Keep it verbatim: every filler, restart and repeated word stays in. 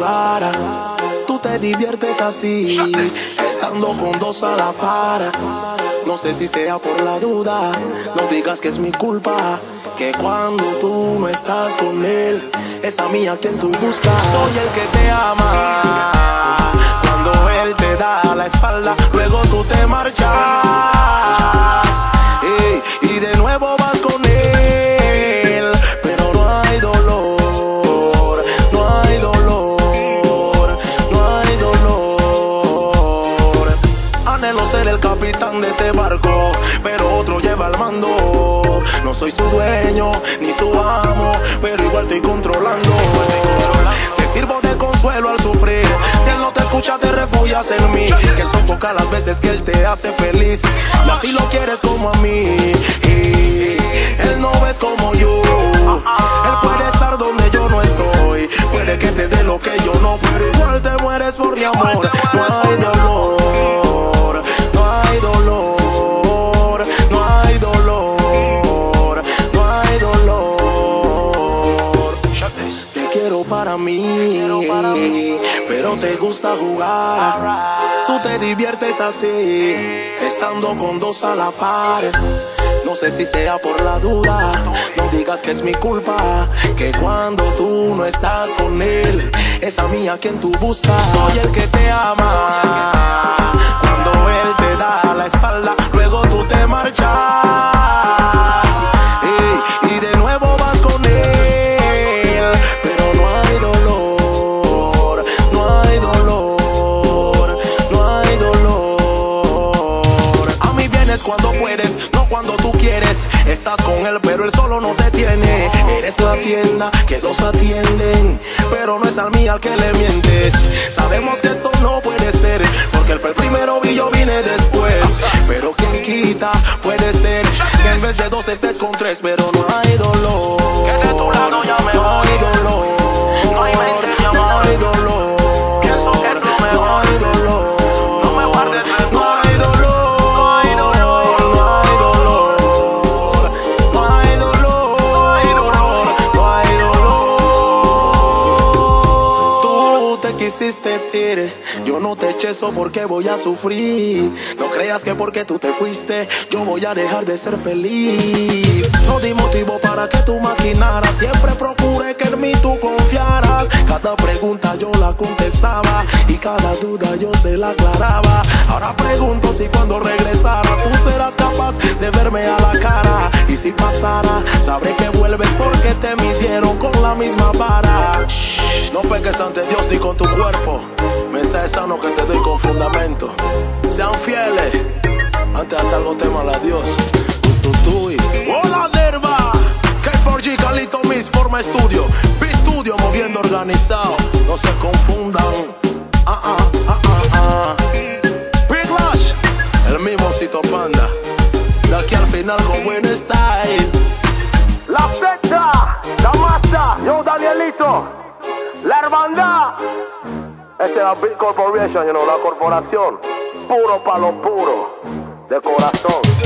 jugara. Tú te diviertes así, estando con dos a la par. No sé si sea por la duda, no digas que es mi culpa, que cuando tú no estás con él, es a mí a quien tú buscas. Soy el que te ama cuando él te da la espalda, luego tú te marchas, ey, y de nuevo vas con él, pero no hay dolor, no hay dolor, no hay dolor. Anhelo ser el capitán de ese barco, pero otro lleva el mando. No soy su dueño ni su amo, pero igual estoy controlando. Te sirvo de consuelo al sufrir. Si él no te escucha, te refugias en mí, que son pocas las veces que él te hace feliz, y así lo quieres como a mí. Y él no es como yo, él puede estar donde yo no estoy, puede que te dé lo que yo no, pero igual te mueres por mi amor. No hay dolor, no hay dolor, no hay dolor, no hay dolor. Te quiero para mí, pero te gusta jugar. Tú te diviertes así, estando con dos a la par. No sé si sea por la duda, no digas que es mi culpa, que cuando tú no estás con él, es a mí a quien tú buscas. Soy el que te ama cuando él te da la espalda, luego tú te marchas, ey, y de nuevo vas con él, pero no hay dolor, no hay dolor, no hay dolor. A mí vienes cuando puedes, no cuando tú quieres. Estás con él, pero él solo no te tiene. Eres la tienda que dos atienden, pero no es al mí al que le mientes. Sabemos que esto no puede ser, porque él fue el primero y yo vine después. Pero quien quita, puede ser que en vez de dos estés con tres, pero no hay dolor. Que de tu lado ya me no hay dolor, no hay mente, no hay dolor. Pienso que es lo mejor, no hay dolor, no me guardes el no hay dolor. Quisiste ir, yo no te eché eso porque voy a sufrir. No creas que porque tú te fuiste yo voy a dejar de ser feliz. No di motivo para que tú maquinaras, siempre procuré que en mí tú confiaras. Cada pregunta yo la contestaba y cada duda yo se la aclaraba. Ahora pregunto si cuando regresaras tú serás capaz de verme a la cara, y si pasara sabré que vuelves porque te midieron con la misma vara. No peques ante Dios ni con tu cuerpo, mensaje sano que te doy con fundamento. Sean fieles antes de hacer algo, teman a Dios. Tu, tu, tu, y... Hola Nerva, K cuatro G, Carlito Miss, Forma Estudio, B-Studio moviendo organizado. No se confundan. Ah, ah, ah, ah, ah. Big Lash, el mismo Cito Panda, de aquí al final con buen style. La secta, la masa, yo Danielito, la hermandad. Esta es la Big Corporation, you know, la corporación. Puro pa' lo puro, de corazón.